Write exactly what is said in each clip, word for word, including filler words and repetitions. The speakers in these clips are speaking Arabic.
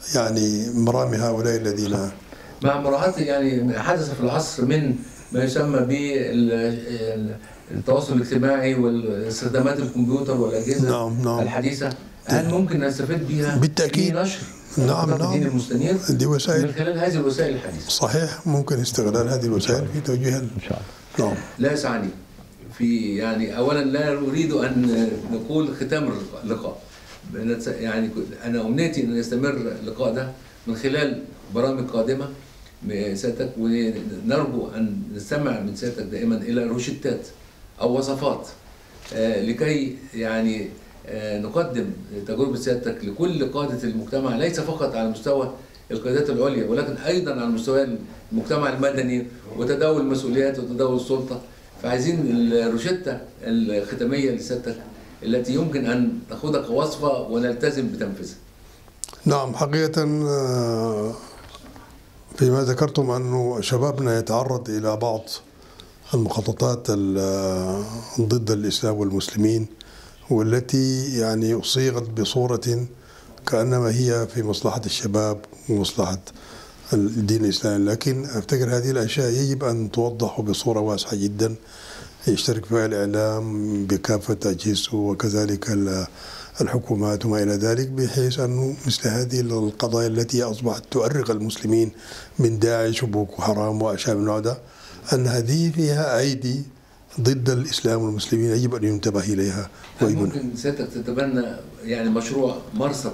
يعني مرامي هؤلاء الذين مع مراعاة يعني حدث في العصر من ما يسمى بالتواصل الاجتماعي واستخدامات الكمبيوتر والأجهزة نعم نعم الحديثة، هل ممكن نستفيد بها بالتأكيد في نشر نعم الدين نعم المستنير دي وسائل من خلال هذه الوسائل الحديثة؟ صحيح، ممكن استغلال هذه الوسائل في توجيه ان شاء الله. نعم. لا يسعني في يعني اولا لا اريد ان نقول ختام اللقاء، يعني انا امنيتي ان يستمر اللقاء ده من خلال برامج قادمه من سيادتك، ونرجو ان نستمع من سيادتك دائما الى روشتات او وصفات آه لكي يعني آه نقدم تجربه سيادتك لكل قاده المجتمع، ليس فقط على مستوى القيادات العليا ولكن ايضا على مستوى المجتمع المدني وتداول المسؤوليات وتداول السلطه. فعايزين الروشته الختاميه لسيادتك التي يمكن ان تاخذها كوصفه ونلتزم بتنفيذها. نعم، حقيقه فيما ذكرتم أنه شبابنا يتعرض إلى بعض المخططات ضد الإسلام والمسلمين، والتي يعني صيغت بصورة كأنما هي في مصلحة الشباب ومصلحة الدين الإسلامي، لكن أفتكر هذه الأشياء يجب أن توضح بصورة واسعة جدا يشترك فيها الإعلام بكافة أجهزته وكذلك الحكومات وما إلى ذلك، بحيث أنه مثل هذه القضايا التي أصبحت تؤرق المسلمين من داعش وبوكو حرام وأشياء من النوع ده، أن هذه فيها أيدي ضد الإسلام والمسلمين يجب أن ينتبه إليها. ممكن سيادتك تتبنى يعني مشروع مرصد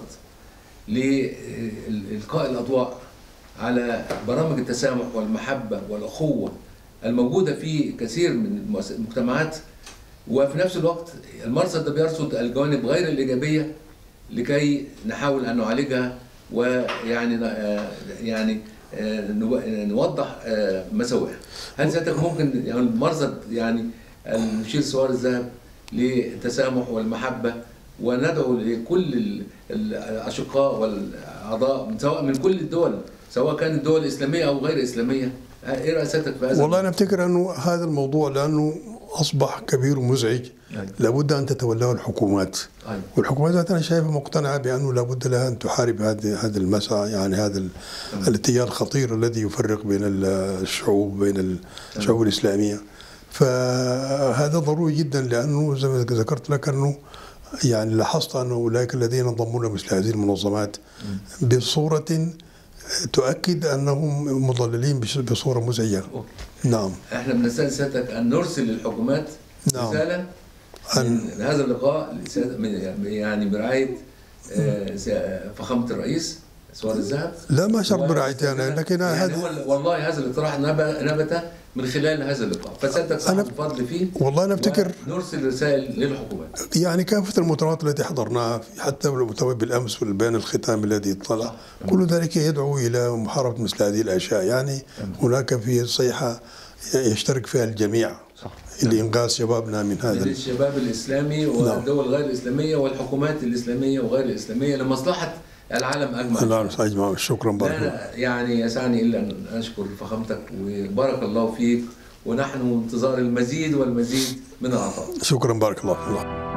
لإلقاء الأضواء على برامج التسامح والمحبة والأخوة الموجودة في كثير من المجتمعات، وفي نفس الوقت المرصد ده بيرصد الجوانب غير الإيجابية لكي نحاول أن نعالجها ويعني يعني نوضح مساوئها. هل سيادتك ممكن يعني المرصد يعني نشيل صور الذهب للتسامح والمحبة وندعو لكل الأشقاء والأعضاء سواء من كل الدول سواء كانت دول إسلامية أو غير إسلامية؟ إيه رأي سيادتك في هذا؟ والله أنا أفتكر أنه هذا الموضوع لأنه أصبح كبير ومزعج، لابد أن تتولاه الحكومات. أي. والحكومات أنا شايفها مقتنعة بأنه لابد لها أن تحارب هذه هذا المسعى، يعني هذا ال... الاتجاه الخطير الذي يفرق بين الشعوب بين الشعوب الإسلامية. فهذا ضروري جدا، لأنه زي ما ذكرت لك أنه يعني لاحظت أن أولئك الذين انضموا لمثل هذه المنظمات بصورة تؤكد أنهم مضللين بصورة مزعجة. نعم. احنا بنستأذن سيادتك أن نرسل للحكومات نعم. رسالة من هذا اللقاء يعني برعاية فخامة الرئيس صور الذهب. لا ما شرط برعايتي أنا، لكن يعني هذا والله هذا الاقتراح نبت من خلال هذا اللقاء، فسيادتك صاحب الفضل فيه. والله أنا أفتكر نرسل رسائل للحكومات. يعني كافة المؤتمرات التي حضرناها حتى المؤتمر بالأمس والبيان الختامي الذي طلع كل ذلك يدعو إلى محاربة مثل هذه الأشياء. يعني هناك في صيحة يشترك فيها الجميع صح. لإنقاذ شبابنا من هذا من الشباب الإسلامي والدول غير الإسلامية والحكومات الإسلامية وغير الإسلامية لمصلحة العالم أجمع. العالم أجمع. شكرا بارك الله. يعني يسعني إلا أن أشكر فخامتك وبارك الله فيك، ونحن انتظار المزيد والمزيد من العطاء. شكرا بارك الله.